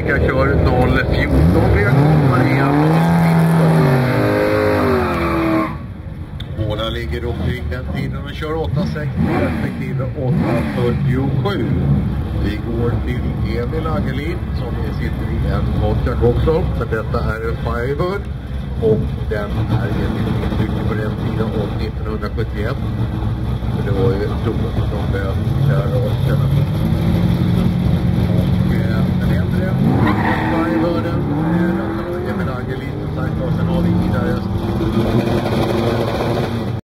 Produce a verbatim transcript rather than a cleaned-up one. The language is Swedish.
Monica kör noll fjorton, Greco Maria båda ligger omkring den tiden och kör åtta sextio respektive åtta fyrtiosju. Vi går till Emil Angelin som sitter i en Kodiaq också, men detta är en Firebird och den är enligt min tycke på den tiden av nittonhundrasjuttioett. Så det var ju stora som de började köra och känna.